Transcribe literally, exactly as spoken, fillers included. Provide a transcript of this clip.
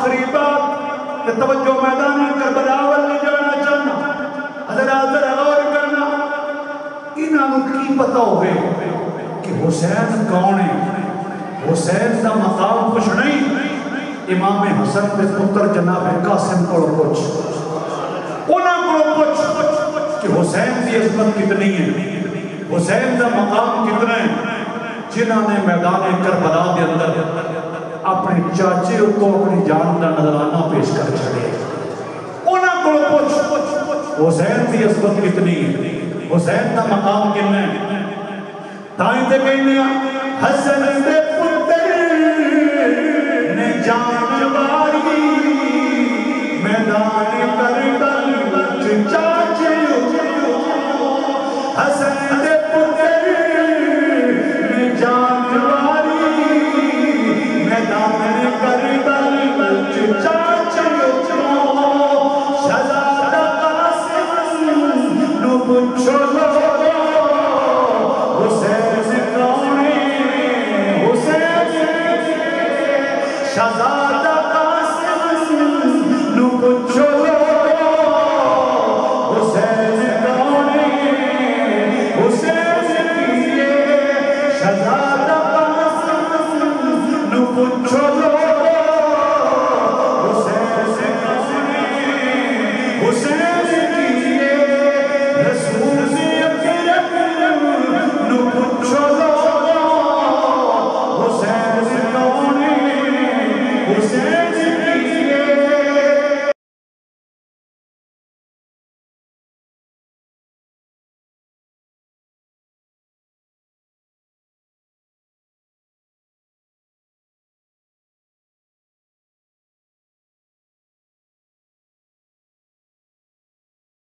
آخری بات کہ توجہ میدان کربلا والے جانا چاہنا حضرات ذرا غور کرنا انہوں کی پتہ ہوئے کہ حسین کون ہے؟ حسین دا مقام کچھ نہیں، امام حسن دے پتر جناب قاسم کو پوچھ، انہوں کو پوچھ کہ حسین دی عظمت کتنی ہے، حسین دا مقام کتنا ہے، جنہوں نے میدان کربلا دے اندر اپنے چاچے کو اپنی جان دا نذرانہ پیش کر چھڑے، انہوں کو پوچھ حسین دی عظمت کتنی ہے، حسین دا مقام کتنا ہے۔ تائیں تے کہنے حسن دے پتر نے جان ماری میدان کربلا وچ چاچے حسن دے پتر نے جان ماری میدان کربلا وچ چاچے شہزادہ قاسم نو پوچھو شہزادہ قاسم نو پوچھو حسین کون ہے، حسین کیے شہزادہ قاسم نو پوچھو